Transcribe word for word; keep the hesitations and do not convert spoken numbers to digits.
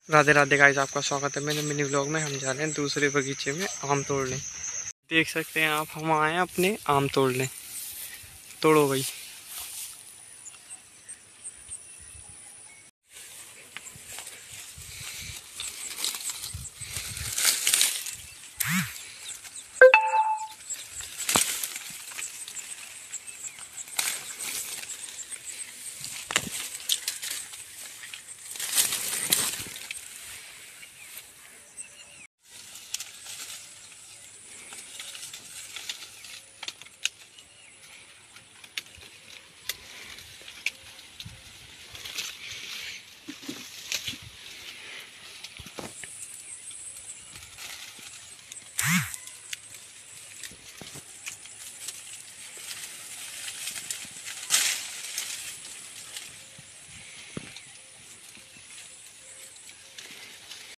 Radhe Radhe guys, आपका स्वागत है मेरे मिनी व्लॉग में। हम जा रहे हैं दूसरे बगीचे में आम तोड़ने। देख सकते हैं आप, हम आए हैं अपने आम तोड़ने। तोड़ो भाई।